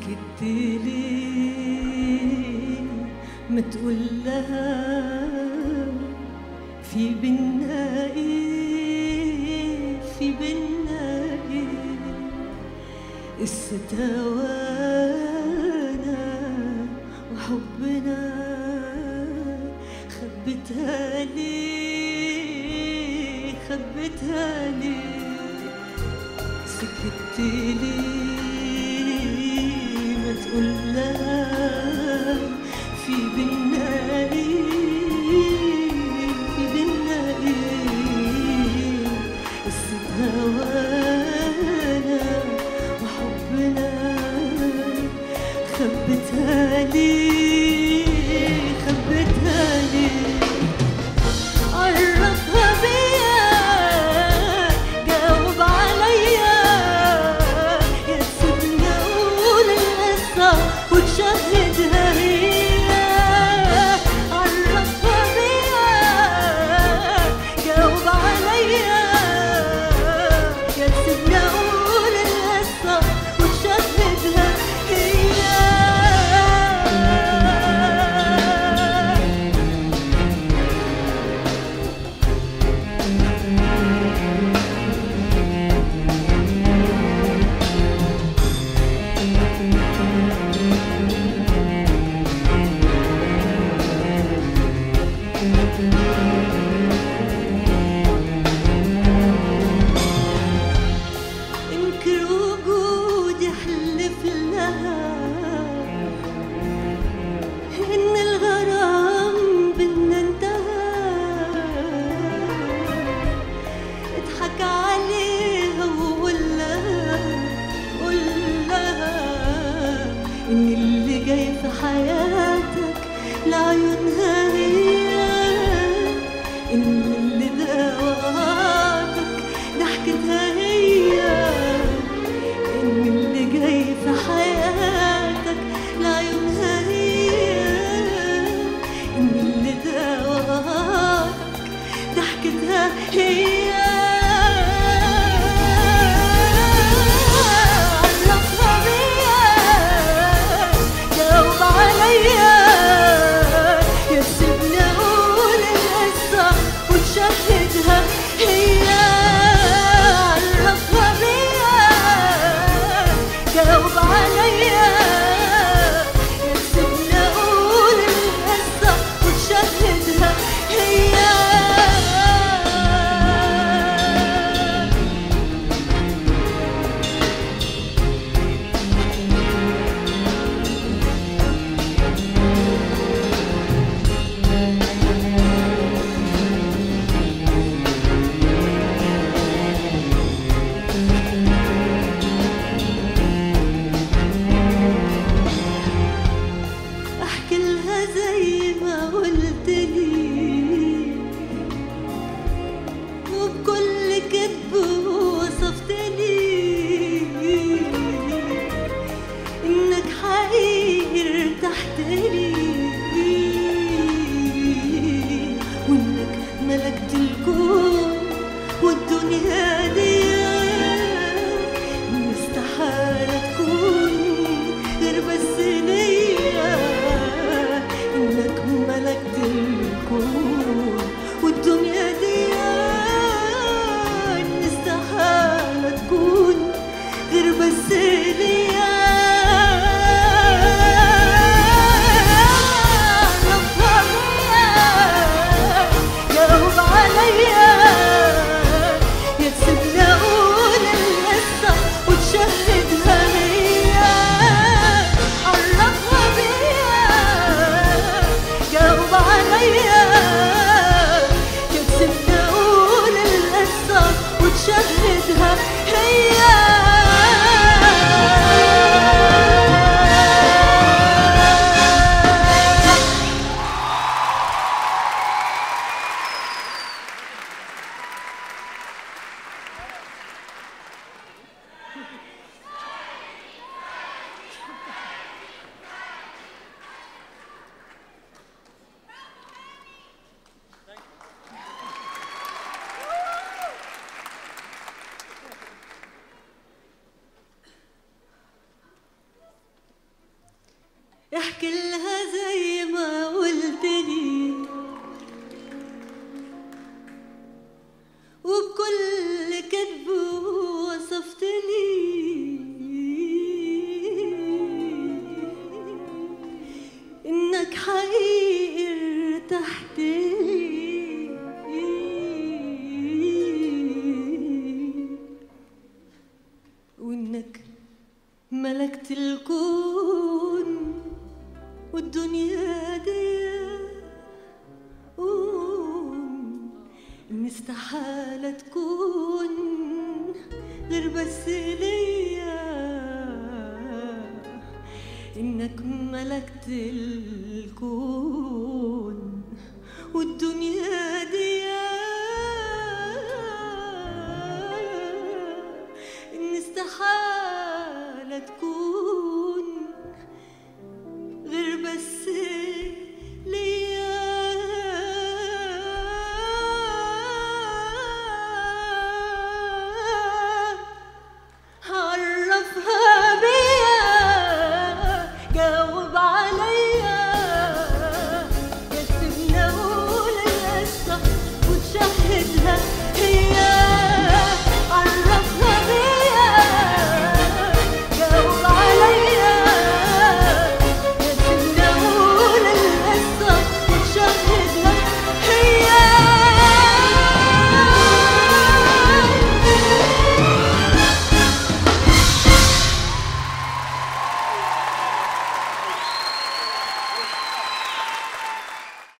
سكت ليه ما تقول لها في بينا ايه، في بينا ايه، استوانا وحبنا خبتها ليه، خبتها ليه، سكت ليه ما تقول لها في بينا ايه، في بينا ايه، قصة هوانا وحبنا خبتها ليه، خبتها ليه، عرفها بيا جاوب عليا يا تسيبني اقول القصة وتشهدها هي، عرفها بيا جاوب عليا يا تسيبني اقول القصة وتشهدها هي. انكر وجودي احلف لها ان الغرام بينا انتهى، اضحك عليها وقول لها، قول لها ان اللي جاي في حياتك لعيونها هي، ان اللي دواك ضحكتها هي، ان اللي جاي في حياتك لعيونها هي، ان اللي دواك ضحكتها هي. عرفها بيا جاوب عليا يا تسيبني اقول القصة وتشهدها هي، عرفها بيا جاوب عليا يا تسيبني اقول القصة وتشهدها هي. احكي لها زي ما قلت لي وبكل كذب وصفت لي انك حقيقي ارتحت لي وانك ملكت الكون والدنيا دي، إن استحالة تكون غير بس ليا، إنك ملكت الكون والدنيا دي، إن استحالة تكون غير بس ليا. عرفها بيا جاوب عليا يا تسيبني اقول القصة وتشهدها هي، عرفها بيا جاوب عليا يا تسيبني اقول القصة وتشهدها هي. كذب ووصفتني إنك حقيقي ارتحت لي، وإنك ملكت الكون والدنيا دي استحالة تكون غير بس ليا، إنك ملكت الكون والدنيا